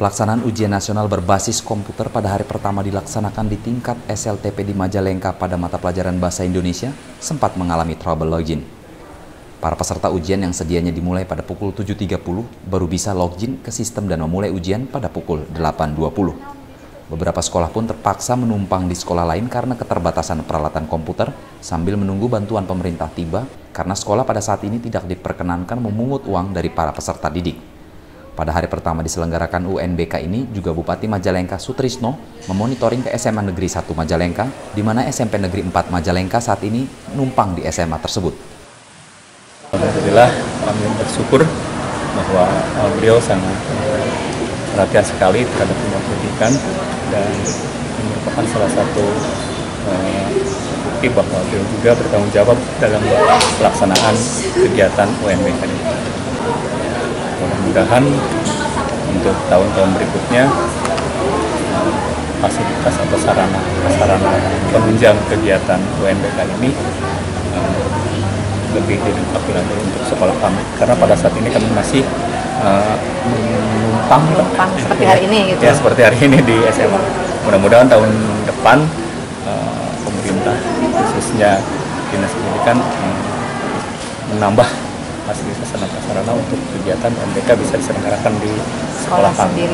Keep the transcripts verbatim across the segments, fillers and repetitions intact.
Pelaksanaan ujian nasional berbasis komputer pada hari pertama dilaksanakan di tingkat S L T P di Majalengka pada mata pelajaran Bahasa Indonesia sempat mengalami trouble login. Para peserta ujian yang sedianya dimulai pada pukul tujuh tiga puluh baru bisa login ke sistem dan memulai ujian pada pukul delapan dua puluh. Beberapa sekolah pun terpaksa menumpang di sekolah lain karena keterbatasan peralatan komputer sambil menunggu bantuan pemerintah tiba karena sekolah pada saat ini tidak diperkenankan memungut uang dari para peserta didik. Pada hari pertama diselenggarakan U N B K ini juga Bupati Majalengka Sutrisno memonitoring ke S M A Negeri satu Majalengka, di mana S M P Negeri empat Majalengka saat ini numpang di S M A tersebut. Alhamdulillah kami bersyukur bahwa uh, beliau sangat perhatian sekali terhadap dunia pendidikan dan merupakan salah satu uh, bukti bahwa beliau juga bertanggung jawab dalam pelaksanaan kegiatan U N B K ini. Mudah-mudahan untuk tahun-tahun berikutnya fasilitas atau sarana sarana penunjang kegiatan U N B K ini uh, lebih dilengkapi lagi untuk sekolah kami, karena pada saat ini kami masih uh, menumpang seperti hari ini gitu. Ya, seperti hari ini di S M A. Mudah-mudahan tahun depan uh, pemerintah khususnya Dinas Pendidikan um, menambah fasilitas sarana untuk kegiatan U N B K bisa diselenggarakan di sekolah kami.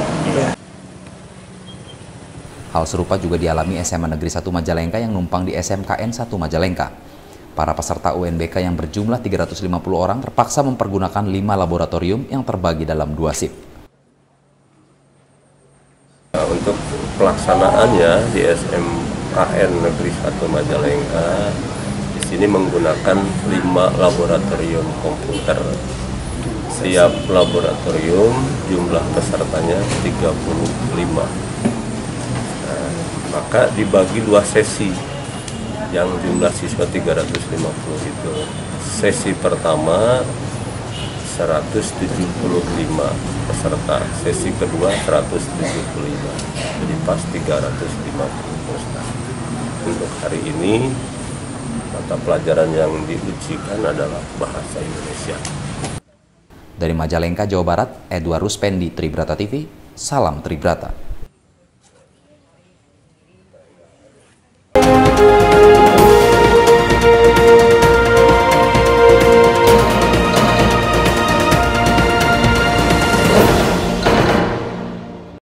Hal serupa juga dialami S M A Negeri satu Majalengka yang numpang di S M K N satu Majalengka. Para peserta U N B K yang berjumlah tiga ratus lima puluh orang terpaksa mempergunakan lima laboratorium yang terbagi dalam dua shift. Untuk pelaksanaannya di S M K N Negeri satu Majalengka, di sini menggunakan lima laboratorium komputer. Setiap laboratorium jumlah pesertanya tiga puluh lima. Nah, maka dibagi dua sesi yang jumlah siswa tiga ratus lima puluh itu. Sesi pertama seratus tujuh puluh lima peserta, sesi kedua seratus tujuh puluh lima, jadi pas tiga ratus lima puluh peserta. Untuk hari ini mata pelajaran yang diujikan adalah Bahasa Indonesia. Dari Majalengka, Jawa Barat, Edward Ruspendi, Tribrata T V, salam Tribrata.